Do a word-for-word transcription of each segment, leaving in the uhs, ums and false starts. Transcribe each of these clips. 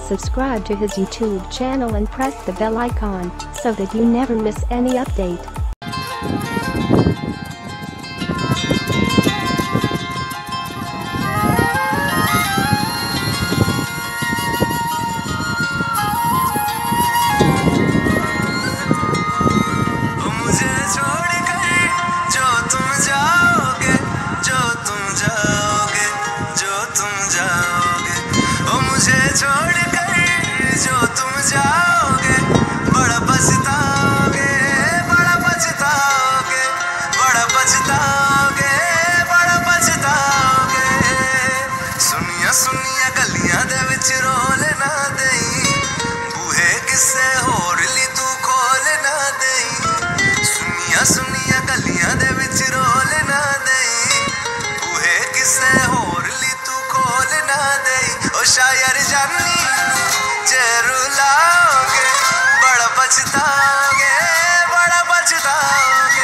Subscribe to his YouTube channel and press the bell icon so that you never miss any update. शायर जानी जरूर लाओगे, बड़ा पछताओगे, बड़ा पछताओगे।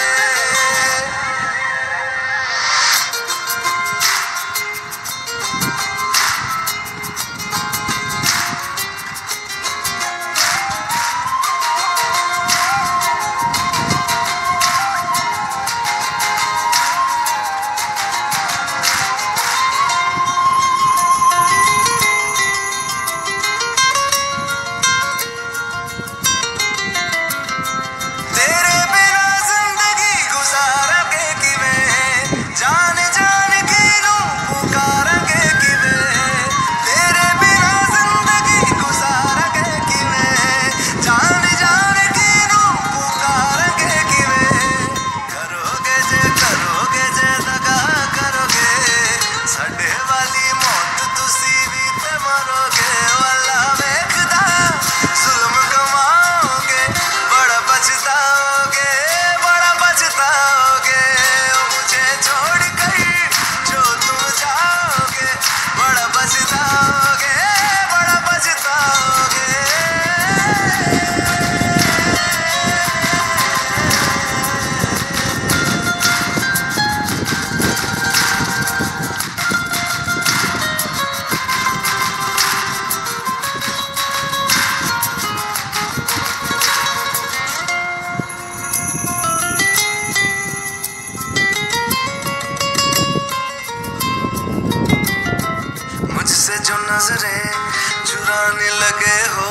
जो नजरें चुराने लगे हो,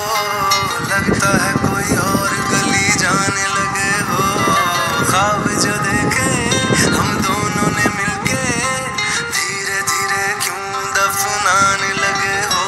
लगता है कोई और गली जाने लगे हो। ख्वाब जो देखे हम दोनों ने मिलके, धीरे धीरे क्यों दफनाने लगे हो।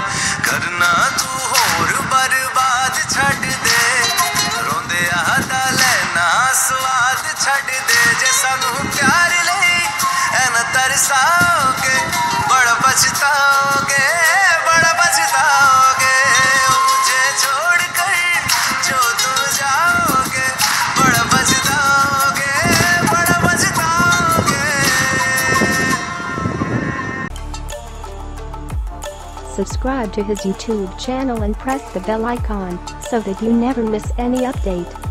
करना तू होर बर्बाद छड़ दे, रोंदे आता लेना स्वाद छड़ दे। जे सानू प्यार ले ऐना तरसाओगे, बड़ा पछताओगे, बड़ा पछताओगे। मुझे छोड़कर जो तुम जाओगे, बड़ा पछताओगे, बड़ा पछताओगे। Subscribe to his YouTube channel and press the bell icon so that you never miss any update.